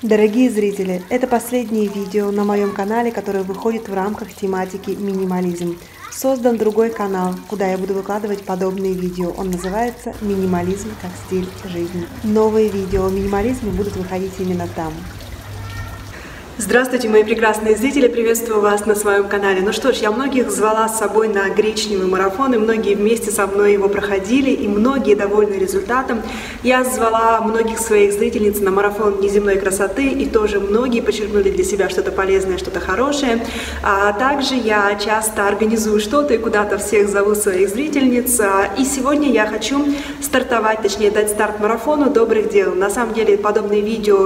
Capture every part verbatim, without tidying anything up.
Дорогие зрители, это последнее видео на моем канале, которое выходит в рамках тематики минимализм. Создан другой канал, куда я буду выкладывать подобные видео. Он называется «Минимализм как стиль жизни». Новые видео о минимализме будут выходить именно там. Здравствуйте, мои прекрасные зрители, приветствую вас на своем канале. Ну что ж, я многих звала с собой на гречневый марафон, и многие вместе со мной его проходили, и многие довольны результатом. Я звала многих своих зрительниц на марафон неземной красоты, и тоже многие почерпнули для себя что-то полезное, что-то хорошее. А также я часто организую что-то и куда-то всех зову своих зрительниц. И сегодня я хочу стартовать, точнее дать старт марафону добрых дел. На самом деле подобные видео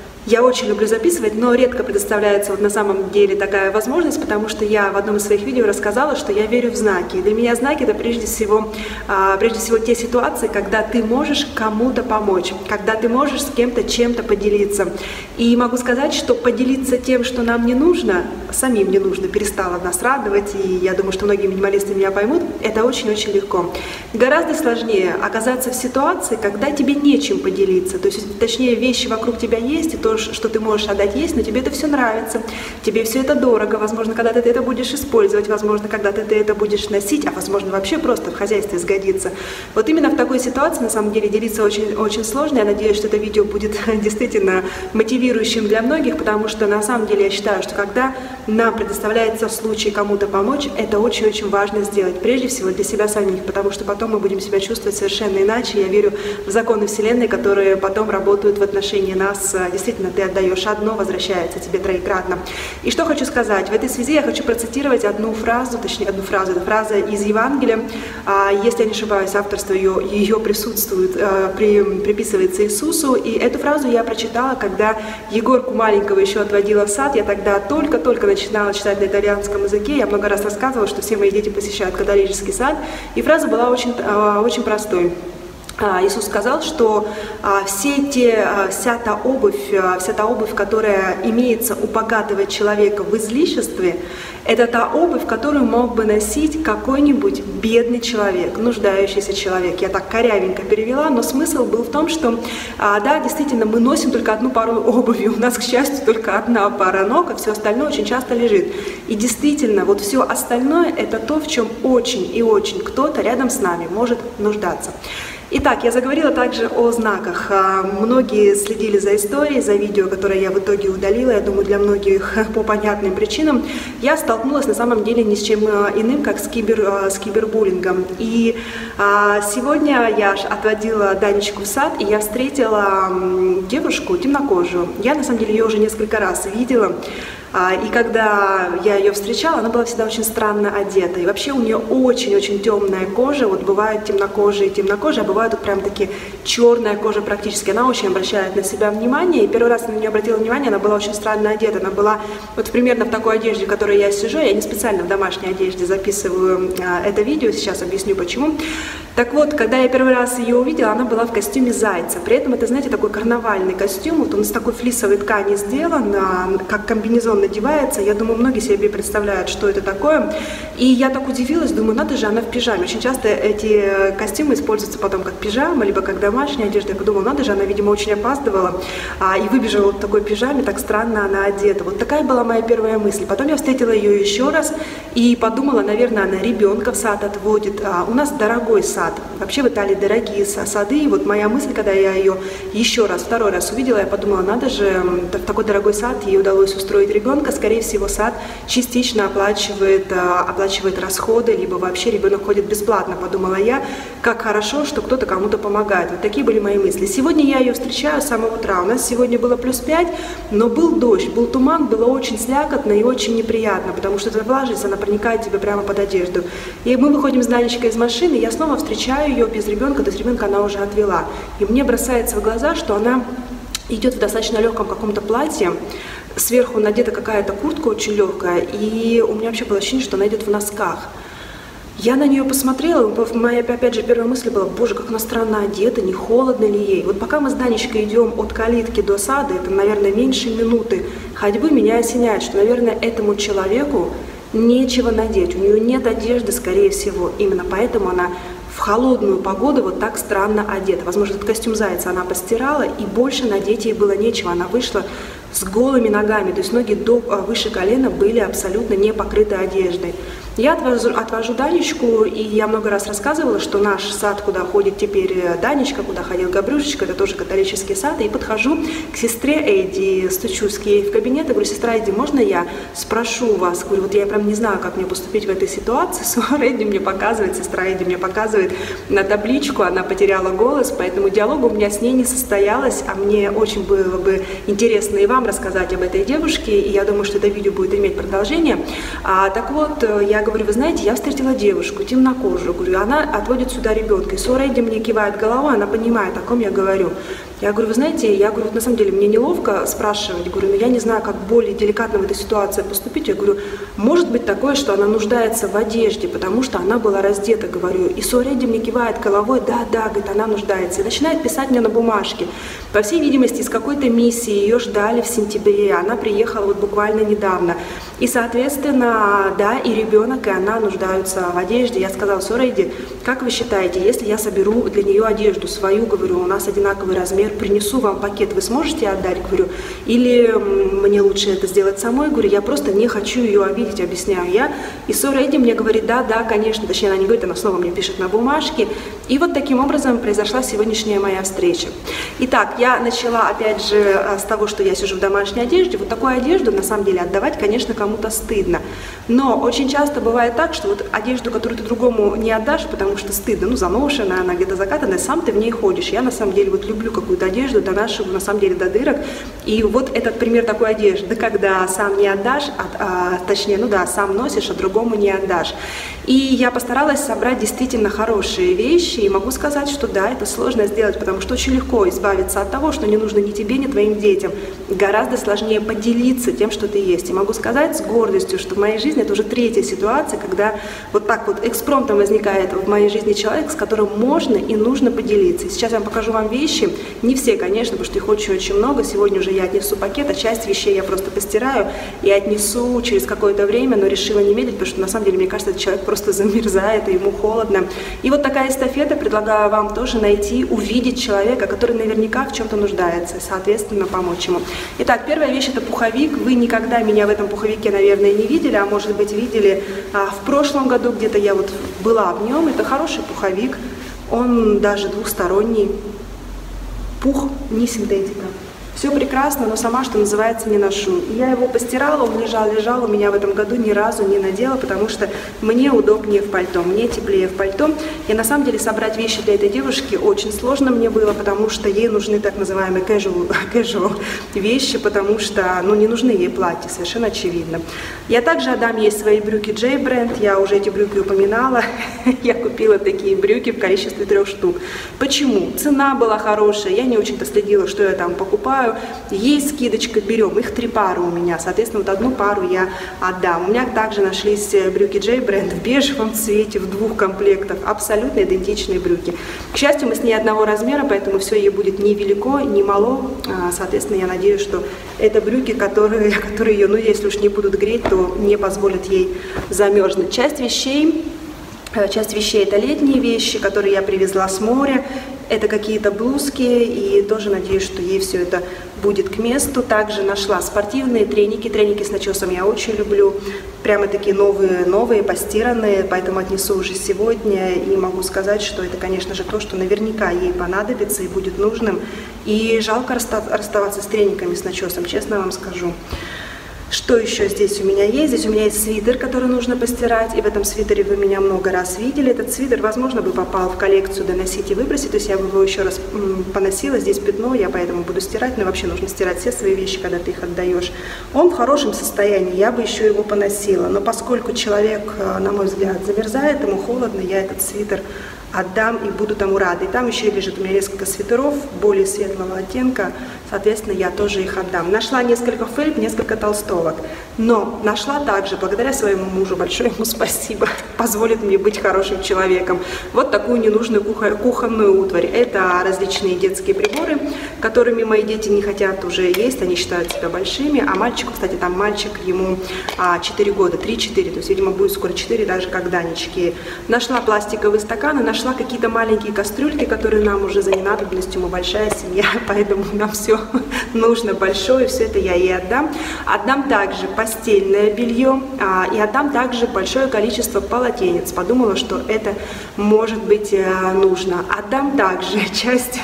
я очень люблю записывать, но редко предоставляется вот на самом деле такая возможность, потому что я в одном из своих видео рассказала, что я верю в знаки. И для меня знаки — это прежде всего, а, прежде всего те ситуации, когда ты можешь кому-то помочь, когда ты можешь с кем-то чем-то поделиться. И могу сказать, что поделиться тем, что нам не нужно, самим не нужно, перестало нас радовать, и я думаю, что многие минималисты меня поймут, это очень-очень легко. Гораздо сложнее оказаться в ситуации, когда тебе нечем поделиться, то есть, точнее, вещи вокруг тебя есть, и то, что ты можешь отдать, есть, но тебе это все нравится, тебе все это дорого, возможно, когда-то ты это будешь использовать, возможно, когда-то ты это будешь носить, а возможно, вообще просто в хозяйстве сгодится. Вот именно в такой ситуации, на самом деле, делиться очень, очень сложно. Я надеюсь, что это видео будет действительно мотивирующим для многих, потому что, на самом деле, я считаю, что когда нам предоставляется случай кому-то помочь, это очень-очень важно сделать, прежде всего для себя самих, потому что потом мы будем себя чувствовать совершенно иначе. Я верю в законы Вселенной, которые потом работают в отношении нас. Действительно, ты отдаешь одно, возвращается тебе троекратно. И что хочу сказать? В этой связи я хочу процитировать одну фразу, точнее одну фразу, это фраза из Евангелия. Если я не ошибаюсь, авторство ее, ее присутствует, при, приписывается Иисусу. И эту фразу я прочитала, когда Егорку маленького еще отводила в сад. Я тогда только-только начинала читать на итальянском языке. Я много раз рассказывала, что все мои дети посещают католический сад. И фраза была очень, очень простой. Иисус сказал, что а, все те, а, вся та обувь, а, вся та обувь, которая имеется у богатого человека в излишестве, это та обувь, которую мог бы носить какой-нибудь бедный человек, нуждающийся человек. Я так корявенько перевела, но смысл был в том, что, а, да, действительно, мы носим только одну пару обуви, у нас, к счастью, только одна пара ног, а все остальное очень часто лежит. И действительно, вот все остальное — это то, в чем очень и очень кто-то рядом с нами может нуждаться. Итак, я заговорила также о знаках. Многие следили за историей, за видео, которое я в итоге удалила, я думаю, для многих по понятным причинам. Я столкнулась на самом деле ни с чем иным, как с, кибер, с кибербуллингом. И сегодня я отводила Данечку в сад, и я встретила девушку темнокожую. Я, на самом деле, ее уже несколько раз видела. И когда я ее встречала, она была всегда очень странно одета. И вообще у нее очень-очень темная кожа. Вот бывают темнокожие и темнокожие, а бывают вот прям таки черная кожа практически. Она очень обращает на себя внимание. И первый раз я на нее обратила внимание, она была очень странно одета. Она была вот примерно в такой одежде, в которой я сижу. Я не специально в домашней одежде записываю это видео, сейчас объясню почему. Так вот, когда я первый раз ее увидела, она была в костюме зайца. При этом это, знаете, такой карнавальный костюм. Вот он из такой флисовой ткани сделан, как комбинезон надевается. Я думаю, многие себе представляют, что это такое. И я так удивилась, думаю, надо же, она в пижаме. Очень часто эти костюмы используются потом как пижама, либо как домашняя одежда. Я подумала, надо же, она, видимо, очень опаздывала а, и выбежала вот в такой пижаме, так странно она одета. Вот такая была моя первая мысль. Потом я встретила ее еще раз и подумала, наверное, она ребенка в сад отводит. А, у нас дорогой сад. Вообще в Италии дорогие сады. И вот моя мысль, когда я ее еще раз, второй раз увидела, я подумала, надо же, в такой дорогой сад ей удалось устроить ребенка. Скорее всего, сад частично оплачивает, оплачивает расходы, либо вообще ребенок ходит бесплатно, подумала я. Как хорошо, что кто-то кому-то помогает. Вот такие были мои мысли. Сегодня я ее встречаю с самого утра. У нас сегодня было плюс пять, но был дождь, был туман, было очень слякотно и очень неприятно, потому что эта влажность, она проникает тебе прямо под одежду. И мы выходим с Данечкой из машины, и я снова встречаю ее без ребенка, то есть ребенка она уже отвела. И мне бросается в глаза, что она идет в достаточно легком каком-то платье, сверху надета какая-то куртка очень легкая, и у меня вообще было ощущение, что она идет в носках. Я на нее посмотрела, моя, опять же, первая мысль была, боже, как она странно одета, не холодно ли ей. Вот пока мы с Данечкой идем от калитки до сада, это, наверное, меньше минуты ходьбы, меня осеняет, что, наверное, этому человеку нечего надеть, у нее нет одежды, скорее всего, именно поэтому она в холодную погоду вот так странно одета. Возможно, этот костюм зайца она постирала, и больше надеть ей было нечего. Она вышла с голыми ногами, то есть ноги до, выше колена были абсолютно не покрыты одеждой. Я отвожу, отвожу Данечку, и я много раз рассказывала, что наш сад, куда ходит теперь Данечка, куда ходил Габрюшечка, это тоже католический сад, и подхожу к сестре Эдди, стучусь к ней в кабинет, и говорю: сестра Эдди, можно я спрошу вас? Говорю, вот я прям не знаю, как мне поступить в этой ситуации. Сестра Эдди мне показывает, сестра Эдди мне показывает на табличку, она потеряла голос, поэтому диалога у меня с ней не состоялось, а мне очень было бы интересно и вам рассказать об этой девушке, и я думаю, что это видео будет иметь продолжение. А, так вот, я говорю: вы знаете, я встретила девушку, темнокожую, говорю, она отводит сюда ребенка, и Сора Эдди мне кивает головой, она понимает, о ком я говорю. Я говорю: вы знаете, я говорю, вот на самом деле мне неловко спрашивать, говорю, но я не знаю, как более деликатно в этой ситуации поступить. Я говорю, может быть такое, что она нуждается в одежде, потому что она была раздета, говорю. И Сора Эдди мне кивает головой: да, да, говорит, она нуждается. И начинает писать мне на бумажке. По всей видимости, из какой-то миссии ее ждали в сентябре, она приехала вот буквально недавно. И, соответственно, да, и ребенок, и она нуждаются в одежде. Я сказала: Сора Эдди, как вы считаете, если я соберу для нее одежду свою, говорю, у нас одинаковый размер, принесу вам пакет, вы сможете отдать, говорю, или мне лучше это сделать самой, говорю, я просто не хочу ее обидеть, объясняю я. И Сора Эдди мне говорит: да, да, конечно, точнее, она не говорит, она снова мне пишет на бумажке. И вот таким образом произошла сегодняшняя моя встреча. Итак, я начала, опять же, с того, что я сижу в домашней одежде. Вот такую одежду, на самом деле, отдавать, конечно, кому-то стыдно. Но очень часто бывает так, что вот одежду, которую ты другому не отдашь, потому что стыдно, ну, заношенная, она где-то закатанная, сам ты в ней ходишь. Я, на самом деле, вот люблю какую-то одежду, донашиваю, на самом деле, до дырок. И вот этот пример такой одежды, когда сам не отдашь, а, а, точнее, ну да, сам носишь, а другому не отдашь. И я постаралась собрать действительно хорошие вещи, и могу сказать, что да, это сложно сделать, потому что очень легко избавиться от того, что не нужно ни тебе, ни твоим детям. Гораздо сложнее поделиться тем, что ты есть. И могу сказать с гордостью, что в моей жизни это уже третья ситуация, когда вот так вот экспромтом возникает в моей жизни человек, с которым можно и нужно поделиться. И сейчас я вам покажу вам вещи, не все, конечно, потому что их очень-очень много. Сегодня уже я отнесу пакет, а часть вещей я просто постираю и отнесу через какое-то время, но решила не медлить, потому что на самом деле, мне кажется, этот человек просто замерзает, и ему холодно. И вот такая эстафета, предлагаю вам тоже найти, увидеть человека, который наверняка в чем-то нуждается, и, соответственно, помочь ему. Итак, первая вещь — это пуховик. Вы никогда меня в этом пуховике, наверное, не видели, а может быть видели а, в прошлом году, где-то я вот была в нем. Это хороший пуховик, он даже двухсторонний, пух, не синтетика. Все прекрасно, но сама, что называется, не ношу. Я его постирала, он лежал, лежал, у меня в этом году ни разу не надела, потому что мне удобнее в пальто, мне теплее в пальто. И на самом деле собрать вещи для этой девушки очень сложно мне было, потому что ей нужны так называемые casual, casual вещи, потому что ну, не нужны ей платья, совершенно очевидно. Я также отдам ей свои брюки J бренд, я уже эти брюки упоминала. Я купила такие брюки в количестве трех штук. Почему? Цена была хорошая, я не очень-то следила, что я там покупаю. Есть скидочка, берем, их три пары у меня, соответственно, вот одну пару я отдам. У меня также нашлись брюки J бренд в бежевом цвете, в двух комплектах, абсолютно идентичные брюки. К счастью, мы с ней одного размера, поэтому все ей будет не велико, не мало, соответственно, я надеюсь, что это брюки, которые, которые ее, ну, если уж не будут греть, то не позволят ей замерзнуть. Часть вещей, часть вещей это летние вещи, которые я привезла с моря. Это какие-то блузки, и тоже надеюсь, что ей все это будет к месту. Также нашла спортивные треники. Треники с начесом я очень люблю. Прямо такие новые, новые, постиранные, поэтому отнесу уже сегодня. И могу сказать, что это, конечно же, то, что наверняка ей понадобится и будет нужным. И жалко расставаться с трениками, с начесом, честно вам скажу. Что еще здесь у меня есть? Здесь у меня есть свитер, который нужно постирать, и в этом свитере вы меня много раз видели. Этот свитер, возможно, бы попал в коллекцию «Доносить и выбросить», то есть я бы его еще раз поносила, здесь пятно, я поэтому буду стирать, но вообще нужно стирать все свои вещи, когда ты их отдаешь. Он в хорошем состоянии, я бы еще его поносила, но поскольку человек, на мой взгляд, замерзает, ему холодно, я этот свитер отдам и буду тому рада. И там еще лежит у меня несколько свитеров более светлого оттенка, соответственно, я тоже их отдам. Нашла несколько фельд, несколько толстовок, но нашла также, благодаря своему мужу, большое ему спасибо, позволит мне быть хорошим человеком, вот такую ненужную кухонную утварь. Это различные детские приборы, которыми мои дети не хотят уже есть, они считают себя большими, а мальчику, кстати, там мальчик, ему четыре года, три-четыре, то есть, видимо, будет скоро четыре, даже как Данечки. Нашла пластиковые стаканы, нашла какие-то маленькие кастрюльки, которые нам уже за ненадобностью, мы большая семья, поэтому нам все нужно большое, все это я ей отдам. Отдам также постельное белье а, и отдам также большое количество полотенец. Подумала, что это может быть а, нужно. Отдам также часть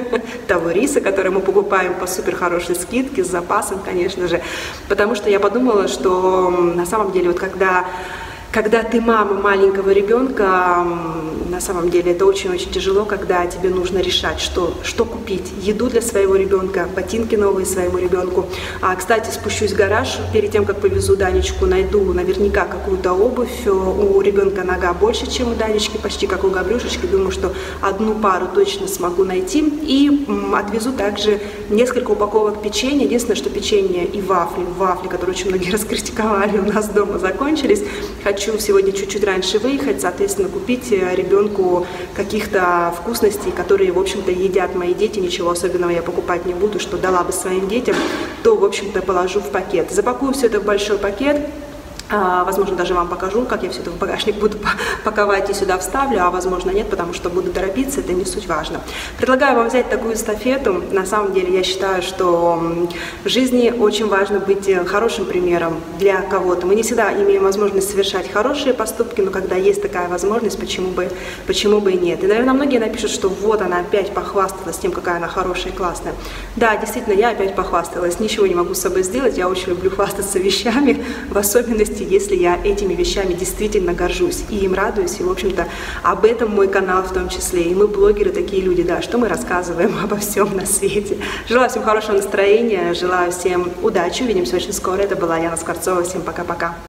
того риса, который мы покупаем по супер хорошей скидке, с запасом, конечно же, потому что я подумала, что на самом деле, вот когда Когда ты мама маленького ребенка, на самом деле это очень-очень тяжело, когда тебе нужно решать, что, что купить. Еду для своего ребенка, ботинки новые своему ребенку. А, кстати, спущусь в гараж, перед тем, как повезу Данечку, найду наверняка какую-то обувь. У ребенка нога больше, чем у Данечки, почти как у Гаврюшечки. Думаю, что одну пару точно смогу найти. И м, отвезу также несколько упаковок печенья. Единственное, что печенье и вафли, вафли, которые очень многие раскритиковали, у нас дома закончились. Хочу сегодня чуть-чуть раньше выехать, соответственно, купить ребенку каких-то вкусностей, которые, в общем-то, едят мои дети. Ничего особенного я покупать не буду, что дала бы своим детям, то, в общем-то, положу в пакет. Запакую все это в большой пакет. А, возможно, даже вам покажу, как я все это в багажник буду паковать и сюда вставлю, а возможно нет, потому что буду торопиться, это не суть важно. Предлагаю вам взять такую эстафету. На самом деле я считаю, что в жизни очень важно быть хорошим примером для кого-то. Мы не всегда имеем возможность совершать хорошие поступки, но когда есть такая возможность, почему бы, почему бы и нет. И, наверное, многие напишут, что вот она опять похвасталась тем, какая она хорошая и классная. Да, действительно, я опять похвасталась, ничего не могу с собой сделать, я очень люблю хвастаться вещами, в особенности если я этими вещами действительно горжусь и им радуюсь, и, в общем-то, об этом мой канал в том числе. И мы, блогеры, такие люди, да, что мы рассказываем обо всем на свете. Желаю всем хорошего настроения, желаю всем удачи, увидимся очень скоро. Это была Яна Скворцова, всем пока-пока.